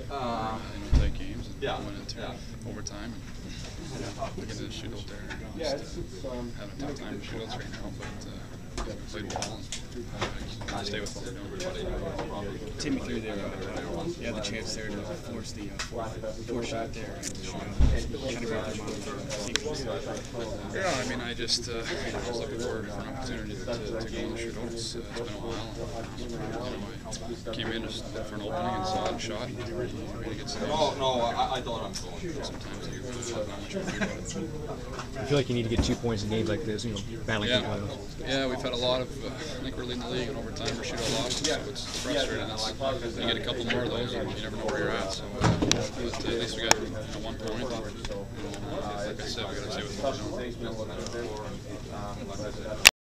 tight games and went into overtime and get into the shootout there. Just having a tough time with shootouts right now, but played well and stay with what we're doing. Take me through there. You had the chance there to force the four shot there. Kind of got their mind. Yeah, I mean, I just was looking for an opportunity to go in the shootout. It's been a while. I came in just for an opening and saw it and shot. And really good stuff. No, I thought I'm going. Sometimes you not much you can do about it. I feel like you need to get 2 points in games like this, battling people out. Yeah, we've had a lot of, I think we're leading the league in overtime for shootout losses, so it's frustrating. You get a couple more of those, and you never know where you're at. So, but at least we got 1 point. And, like I said, we got to stay with what we're doing.